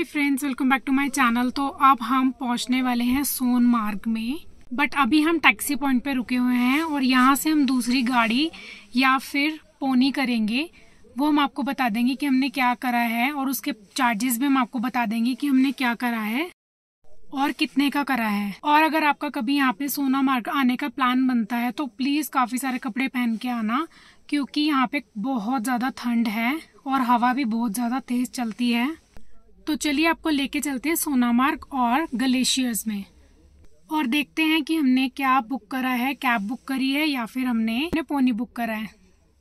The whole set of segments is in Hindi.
Hi friends, welcome back to my channel. तो अब हम पहुंचने वाले हैं सोनमार्ग में, बट अभी हम टैक्सी पॉइंट पे रुके हुए हैं और यहाँ से हम दूसरी गाड़ी या फिर पोनी करेंगे। वो हम आपको बता देंगे कि हमने क्या करा है और उसके चार्जेस भी हम आपको बता देंगे कि हमने क्या करा है और कितने का करा है। और अगर आपका कभी यहाँ पे सोनमार्ग आने का प्लान बनता है तो प्लीज़ काफ़ी सारे कपड़े पहन के आना, क्योंकि यहाँ पे बहुत ज़्यादा ठंड है और हवा भी बहुत ज़्यादा तेज़ चलती है। तो चलिए आपको लेके चलते हैं सोनमार्ग और ग्लेशियर्स में और देखते हैं कि हमने क्या बुक करा है, कैब बुक करी है या फिर हमने पोनी बुक करा है।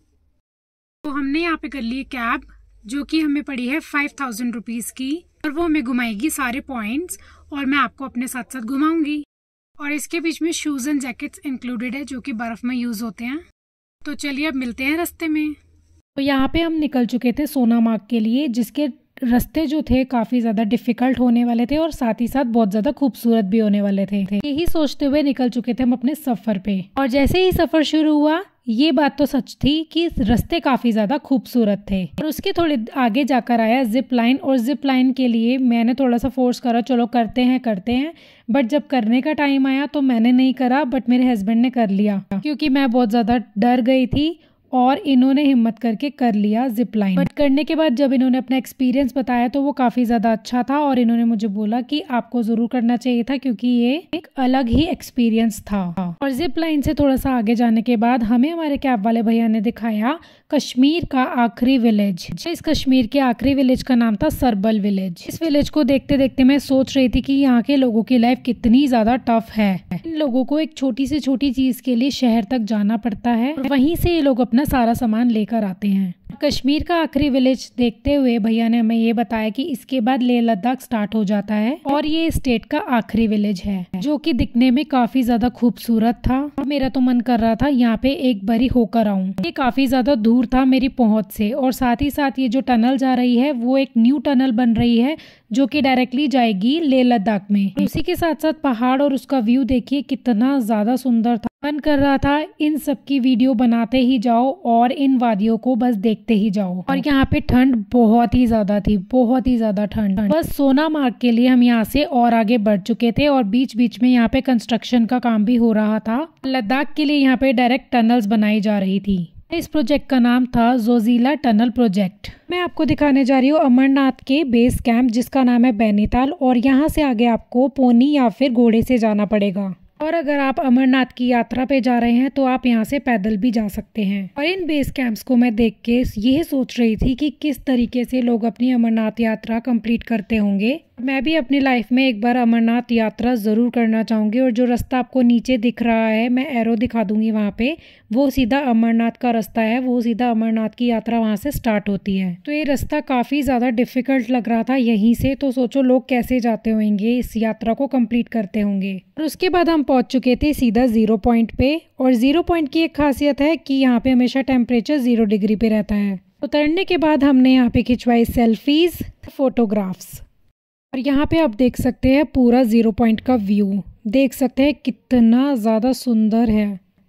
तो हमने यहाँ पे कर ली है कैब, जो कि हमें पड़ी है 5000 रुपीज़ की, और वो हमें घुमाएगी सारे पॉइंट्स और मैं आपको अपने साथ साथ घुमाऊंगी। और इसके बीच में शूज़ एंड जैकेट्स इंक्लूडेड है, जो कि बर्फ़ में यूज़ होते हैं। तो चलिए अब मिलते हैं रास्ते में। तो यहाँ पे हम निकल चुके थे सोनमार्ग के लिए, जिसके रास्ते जो थे काफ़ी ज़्यादा डिफ़िकल्ट होने वाले थे और साथ ही साथ बहुत ज़्यादा खूबसूरत भी होने वाले थे। यही सोचते हुए निकल चुके थे हम अपने सफ़र पे। और जैसे ही सफ़र शुरू हुआ, ये बात तो सच थी कि रास्ते काफ़ी ज़्यादा खूबसूरत थे। और उसके थोड़े आगे जाकर आया जिप लाइन, और जिप लाइन के लिए मैंने थोड़ा सा फोर्स करा, चलो करते हैं। बट जब करने का टाइम आया तो मैंने नहीं करा, बट मेरे हस्बैंड ने कर लिया, क्योंकि मैं बहुत ज़्यादा डर गई थी और इन्होंने हिम्मत करके कर लिया जिप लाइन। बट करने के बाद जब इन्होंने अपना एक्सपीरियंस बताया तो वो काफ़ी ज़्यादा अच्छा था और इन्होंने मुझे बोला कि आपको ज़रूर करना चाहिए था, क्योंकि ये एक अलग ही एक्सपीरियंस था। और जिप लाइन से थोड़ा सा आगे जाने के बाद हमें हमारे कैब वाले भैया ने दिखाया कश्मीर का आखिरी विलेज। इस कश्मीर के आखिरी विलेज का नाम था सरबल विलेज। इस विलेज को देखते देखते मैं सोच रही थी कि यहाँ के लोगों की लाइफ कितनी ज़्यादा टफ है। इन लोगों को एक छोटी से छोटी चीज़ के लिए शहर तक जाना पड़ता है और वहीं से ये लोग अपना सारा सामान लेकर आते हैं। कश्मीर का आखिरी विलेज देखते हुए भैया ने हमें ये बताया कि इसके बाद लेह लद्दाख स्टार्ट हो जाता है और ये स्टेट का आखिरी विलेज है, जो कि दिखने में काफी ज्यादा खूबसूरत था। मेरा तो मन कर रहा था यहाँ पे एक बारी होकर आऊं। ये काफी ज्यादा दूर था मेरी पहुंच से, और साथ ही साथ ये जो टनल जा रही है वो एक न्यू टनल बन रही है, जो कि डायरेक्टली जाएगी लेह लद्दाख में। उसी के साथ साथ पहाड़ और उसका व्यू देखिए कितना ज्यादा सुंदर था। मन कर रहा था इन सब की वीडियो बनाते ही जाओ और इन वादियों को बस देखते ही जाओ। और यहाँ पे ठंड बहुत ही ज्यादा थी, बहुत ही ज्यादा ठंड। बस सोनमार्ग के लिए हम यहाँ से और आगे बढ़ चुके थे और बीच बीच में यहाँ पे कंस्ट्रक्शन का काम भी हो रहा था। लद्दाख के लिए यहाँ पे डायरेक्ट टनल्स बनाई जा रही थी। इस प्रोजेक्ट का नाम था जोजिला टनल प्रोजेक्ट। मैं आपको दिखाने जा रही हूँ अमरनाथ के बेस कैंप, जिसका नाम है बैनीताल, और यहाँ से आगे आपको पोनी या फिर घोड़े से जाना पड़ेगा। और अगर आप अमरनाथ की यात्रा पे जा रहे हैं तो आप यहाँ से पैदल भी जा सकते हैं। और इन बेस कैंप्स को मैं देख के यह सोच रही थी कि किस तरीके से लोग अपनी अमरनाथ यात्रा कंप्लीट करते होंगे। मैं भी अपनी लाइफ में एक बार अमरनाथ यात्रा ज़रूर करना चाहूँगी। और जो रास्ता आपको नीचे दिख रहा है, मैं एरो दिखा दूंगी वहाँ पे, वो सीधा अमरनाथ का रास्ता है। वो सीधा अमरनाथ की यात्रा वहाँ से स्टार्ट होती है। तो ये रास्ता काफ़ी ज़्यादा डिफ़िकल्ट लग रहा था यहीं से, तो सोचो लोग कैसे जाते होंगे, इस यात्रा को कंप्लीट करते होंगे। और उसके बाद हम पहुँच चुके थे सीधा 0 पॉइंट पे। और 0 पॉइंट की एक खासियत है कि यहाँ पे हमेशा टेम्परेचर 0 डिग्री पे रहता है। उतरने के बाद हमने यहाँ पे खिंचवाई सेल्फीज, फोटोग्राफ्स। और यहाँ पे आप देख सकते हैं पूरा 0 पॉइंट का व्यू, देख सकते हैं कितना ज़्यादा सुंदर है।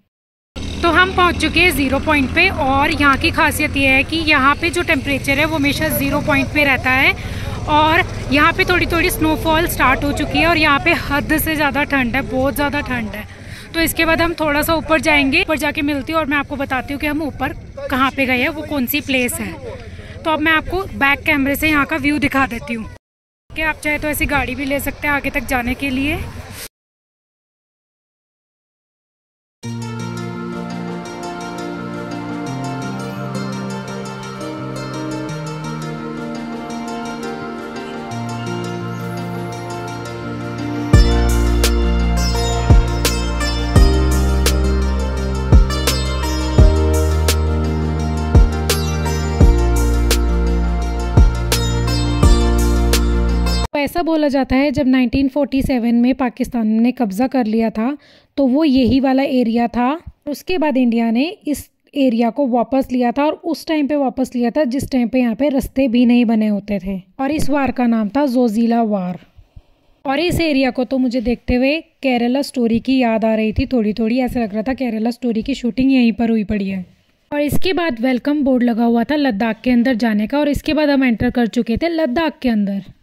तो हम पहुंच चुके हैं 0 पॉइंट पे, और यहाँ की खासियत ये है कि यहाँ पे जो टेम्परेचर है वो हमेशा 0 पॉइंट पे रहता है। और यहाँ पे थोड़ी थोड़ी स्नोफॉल स्टार्ट हो चुकी है और यहाँ पे हद से ज़्यादा ठंड है, बहुत ज़्यादा ठंड है। तो इसके बाद हम थोड़ा सा ऊपर जाएंगे, ऊपर जाके मिलती हूँ और मैं आपको बताती हूँ कि हम ऊपर कहाँ पे गए हैं, वो कौन सी प्लेस है। तो अब मैं आपको बैक कैमरे से यहाँ का व्यू दिखा देती हूँ कि आप चाहे तो ऐसी गाड़ी भी ले सकते हैं आगे तक जाने के लिए। ऐसा बोला जाता है जब 1947 में पाकिस्तान ने कब्जा कर लिया था तो वो यही वाला एरिया था। उसके बाद इंडिया ने इस एरिया को वापस लिया था, और उस टाइम पे वापस लिया था जिस टाइम पे यहाँ पे रास्ते भी नहीं बने होते थे। और इस वार का नाम था जोजिला वार। और इस एरिया को तो मुझे देखते हुए केरला स्टोरी की याद आ रही थी थोड़ी थोड़ी। ऐसा लग रहा था केरला स्टोरी की शूटिंग यहीं पर हुई पड़ी है। और इसके बाद वेलकम बोर्ड लगा हुआ था लद्दाख के अंदर जाने का, और इसके बाद हम एंटर कर चुके थे लद्दाख के अंदर।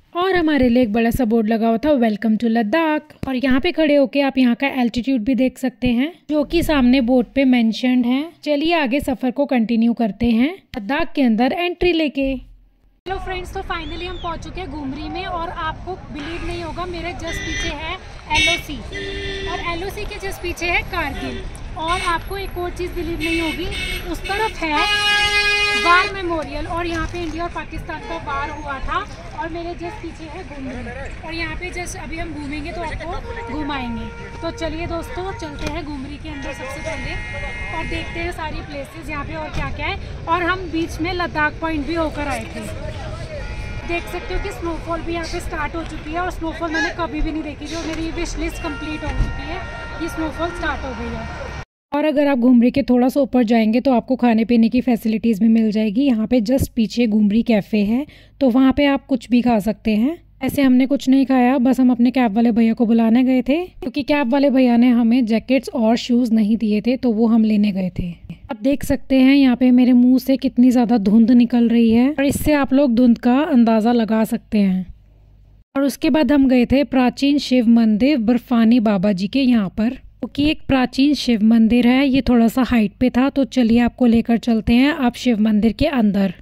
और हमारे लिए एक बड़ा सा बोर्ड लगा हुआ था, वेलकम टू लद्दाख। और यहाँ पे खड़े होके आप यहाँ का एल्टीट्यूड भी देख सकते हैं, जो कि सामने बोर्ड पे मेंशन्ड है। चलिए आगे सफर को कंटिन्यू करते हैं लद्दाख के अंदर एंट्री लेके। हेलो फ्रेंड्स, तो फाइनली हम पहुंच चुके हैं घुमरी में और आपको बिलीव नहीं होगा, मेरे जस्ट पीछे है LOC और LOC के जस्ट पीछे है कारगिल। और आपको एक और चीज़ बिलीव नहीं होगी, उस तरफ है वार मेमोरियल और यहाँ पे इंडिया और पाकिस्तान का वार हुआ था। और मेरे जस्ट पीछे है घुमरी और यहाँ पे जस्ट अभी हम घूमेंगे तो आपको घुमाएंगे। तो चलिए दोस्तों, चलते हैं घुमरी के अंदर सबसे पहले और देखते हैं सारी प्लेसेस यहाँ पे और क्या क्या है। और हम बीच में लद्दाख पॉइंट भी होकर आए थे। देख सकते हो कि स्नोफॉल भी यहाँ पे स्टार्ट हो चुकी है और स्नोफॉल मैंने कभी भी नहीं देखी, जो मेरी विश लिस्ट कंप्लीट हो चुकी है, ये स्नोफॉल स्टार्ट हो गई है। और अगर आप घुमरी के थोड़ा सा ऊपर जाएंगे तो आपको खाने पीने की फैसिलिटीज़ भी मिल जाएगी। यहाँ पे जस्ट पीछे घुमरी कैफ़े है, तो वहाँ पे आप कुछ भी खा सकते हैं। ऐसे हमने कुछ नहीं खाया, बस हम अपने कैब वाले भैया को बुलाने गए थे, क्योंकि कैब वाले भैया ने हमें जैकेट्स और शूज़ नहीं दिए थे, तो वो हम लेने गए थे। आप देख सकते हैं यहाँ पे मेरे मुंह से कितनी ज़्यादा धुंध निकल रही है और इससे आप लोग धुंध का अंदाज़ा लगा सकते हैं। और उसके बाद हम गए थे प्राचीन शिव मंदिर बर्फानी बाबा जी के यहाँ पर, क्योंकि एक प्राचीन शिव मंदिर है, ये थोड़ा सा हाइट पे था। तो चलिए आपको लेकर चलते हैं आप शिव मंदिर के अंदर।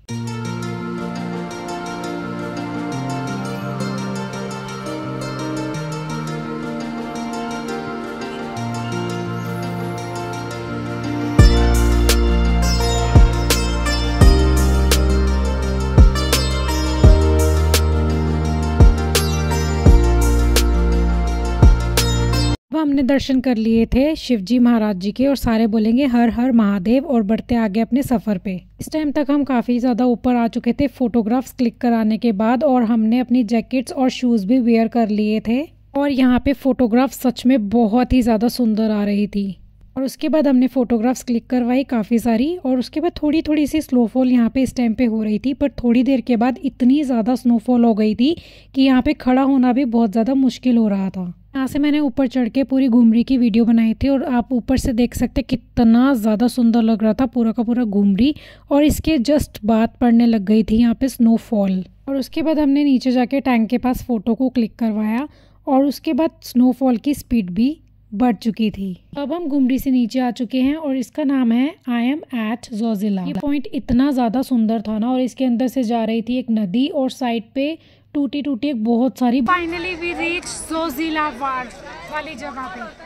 हमने दर्शन कर लिए थे शिवजी महाराज जी के और सारे बोलेंगे हर हर महादेव और बढ़ते आगे अपने सफ़र पे। इस टाइम तक हम काफ़ी ज़्यादा ऊपर आ चुके थे फोटोग्राफ्स क्लिक कराने के बाद, और हमने अपनी जैकेट्स और शूज़ भी वेयर कर लिए थे। और यहाँ पे फ़ोटोग्राफ सच में बहुत ही ज़्यादा सुंदर आ रही थी। और उसके बाद हमने फ़ोटोग्राफ्स क्लिक करवाई काफ़ी सारी, और उसके बाद थोड़ी थोड़ी सी स्नोफॉल यहाँ पे इस टाइम पे हो रही थी। पर थोड़ी देर के बाद इतनी ज़्यादा स्नोफॉल हो गई थी कि यहाँ पे खड़ा होना भी बहुत ज़्यादा मुश्किल हो रहा था। यहाँ से मैंने ऊपर चढ़ के पूरी घुमरी की वीडियो बनाई थी और आप ऊपर से देख सकते कितना ज़्यादा सुंदर लग रहा था पूरा का पूरा घुमरी। और इसके जस्ट बाद पड़ने लग गई थी यहाँ पे स्नोफॉल। और उसके बाद हमने नीचे जाके टैंक के पास फ़ोटो को क्लिक करवाया और उसके बाद स्नोफॉल की स्पीड भी बढ़ चुकी थी। अब हम घुमरी से नीचे आ चुके हैं और इसका नाम है आई एम एट जोजिला। ये पॉइंट इतना ज़्यादा सुंदर था ना, और इसके अंदर से जा रही थी एक नदी और साइड पे टूटी टूटी एक बहुत सारी। फाइनली वी रीच जोजिला वाली जगह पे।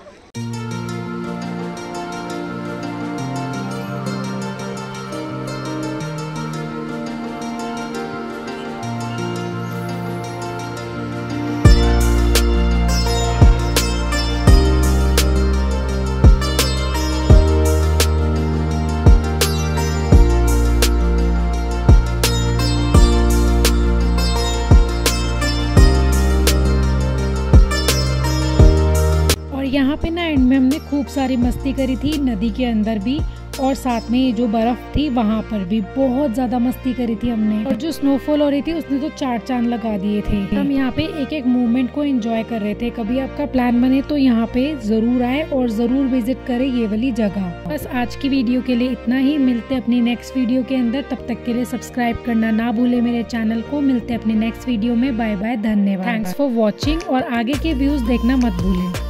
यहाँ पे ना एंड में हमने खूब सारी मस्ती करी थी, नदी के अंदर भी और साथ में ये जो बर्फ थी वहाँ पर भी बहुत ज्यादा मस्ती करी थी हमने। और जो स्नोफॉल हो रही थी उसने तो चार चांद लगा दिए थे। हम यहाँ पे एक एक मूवमेंट को एंजॉय कर रहे थे। कभी आपका प्लान बने तो यहाँ पे जरूर आए और जरूर विजिट करें ये वाली जगह। बस आज की वीडियो के लिए इतना ही, मिलते अपनी नेक्स्ट वीडियो के अंदर। तब तक के लिए सब्सक्राइब करना ना भूले मेरे चैनल को। मिलते अपनी नेक्स्ट वीडियो में, बाय बाय, धन्यवाद, थैंक्स फॉर वॉचिंग और आगे के व्यूज देखना मत भूलें।